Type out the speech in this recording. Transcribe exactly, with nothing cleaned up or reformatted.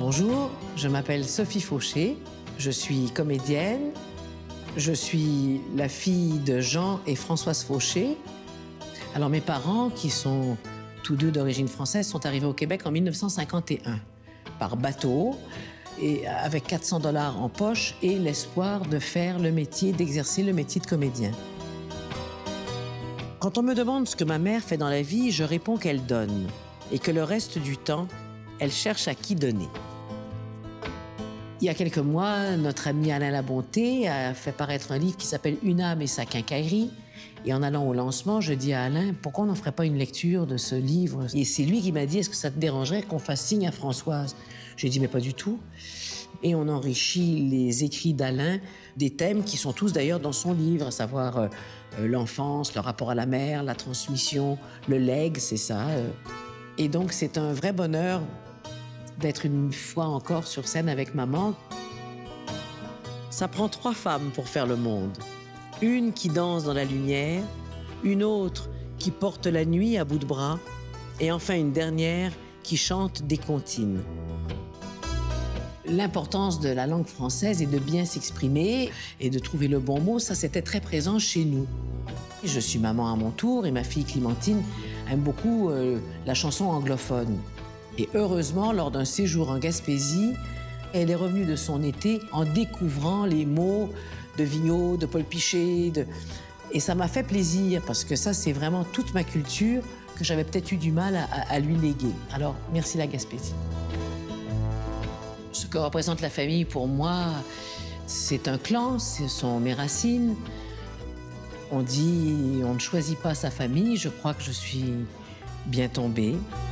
Bonjour, je m'appelle Sophie Fauché, je suis comédienne, je suis la fille de Jean et Françoise Fauché. Alors mes parents, qui sont tous deux d'origine française, sont arrivés au Québec en mille neuf cent cinquante et un, par bateau, et avec quatre cents dollars en poche et l'espoir de faire le métier, d'exercer le métier de comédien. Quand on me demande ce que ma mère fait dans la vie, je réponds qu'elle donne et que le reste du temps, elle cherche à qui donner. Il y a quelques mois, notre ami Alain Labonté a fait paraître un livre qui s'appelle « Une âme et sa quincaillerie ». Et en allant au lancement, je dis à Alain, pourquoi on n'en ferait pas une lecture de ce livre? Et c'est lui qui m'a dit, est-ce que ça te dérangerait qu'on fasse signe à Françoise? J'ai dit, mais pas du tout. Et on enrichit les écrits d'Alain des thèmes qui sont tous d'ailleurs dans son livre, à savoir euh, l'enfance, le rapport à la mère, la transmission, le legs, c'est ça. Euh. Et donc, c'est un vrai bonheur d'être une fois encore sur scène avec maman. Ça prend trois femmes pour faire le monde. Une qui danse dans la lumière, une autre qui porte la nuit à bout de bras, et enfin une dernière qui chante des comptines. L'importance de la langue française est de bien s'exprimer et de trouver le bon mot, ça c'était très présent chez nous. Je suis maman à mon tour et ma fille Clémentine aime beaucoup euh, la chanson anglophone. Et heureusement, lors d'un séjour en Gaspésie, elle est revenue de son été en découvrant les mots de Vigneault, de Paul Pichet. De... Et ça m'a fait plaisir parce que ça, c'est vraiment toute ma culture que j'avais peut-être eu du mal à, à lui léguer. Alors, merci la Gaspésie. Ce que représente la famille pour moi, c'est un clan, ce sont mes racines. On dit on ne choisit pas sa famille, je crois que je suis bien tombée.